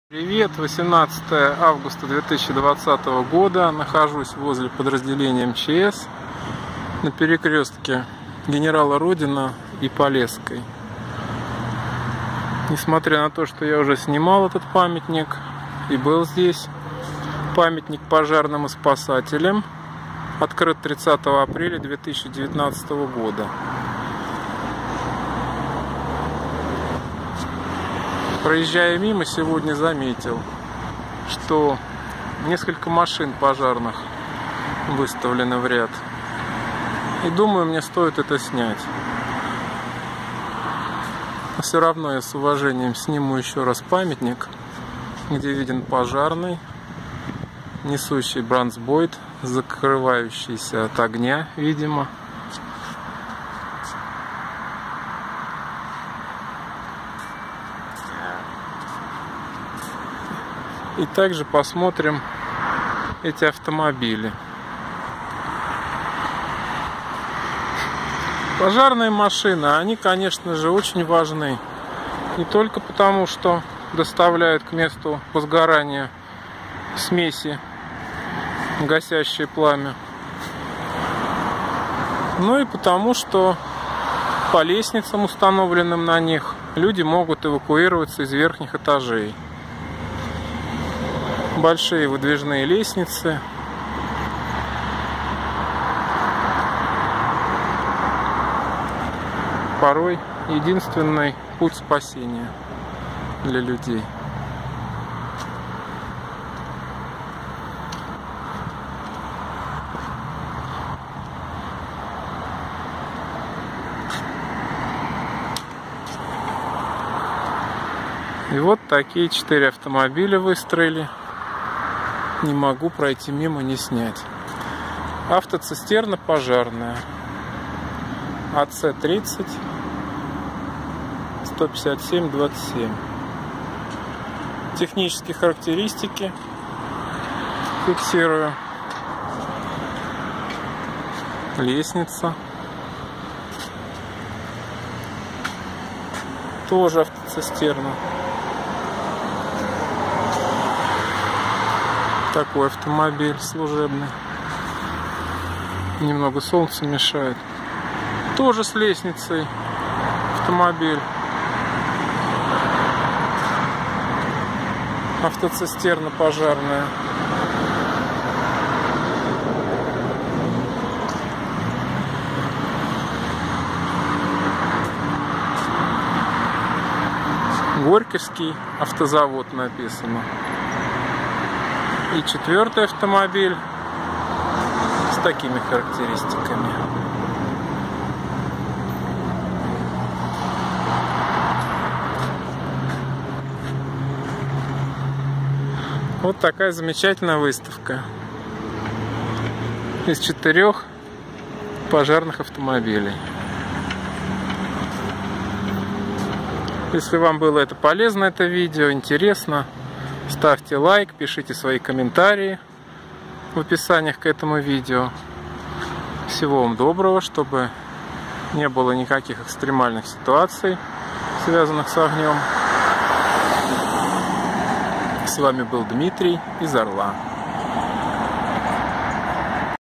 Привет! 18 августа 2020 года. Нахожусь возле подразделения МЧС на перекрестке Генерала Родина и Полесской. Несмотря на то, что я уже снимал этот памятник и был здесь, памятник пожарным и спасателям открыт 30 апреля 2019 года. Проезжая мимо, сегодня заметил, что несколько машин пожарных выставлены в ряд. И думаю, мне стоит это снять. Но все равно я с уважением сниму еще раз памятник, где виден пожарный, несущий бронзбойт, закрывающийся от огня, видимо. И также посмотрим эти автомобили. Пожарные машины, они, конечно же, очень важны. Не только потому, что доставляют к месту возгорания смеси, гасящие пламя, но и потому, что по лестницам, установленным на них, люди могут эвакуироваться из верхних этажей. Большие выдвижные лестницы. Порой единственный путь спасения для людей. И вот такие 4 автомобиля выстроили. Не могу пройти мимо, не снять. Автоцистерна пожарная. АЦ-30 157-27. Технические характеристики фиксирую. Лестница. Тоже автоцистерна. Такой автомобиль служебный. Немного солнца мешает. Тоже с лестницей автомобиль. Автоцистерна пожарная. Горьковский автозавод написано. И 4-й автомобиль с такими характеристиками. Вот такая замечательная выставка из 4 пожарных автомобилей. Если вам было это полезно, это видео, интересно, ставьте лайк, пишите свои комментарии в описаниях к этому видео. Всего вам доброго, чтобы не было никаких экстремальных ситуаций, связанных с огнем. С вами был Дмитрий из Орла.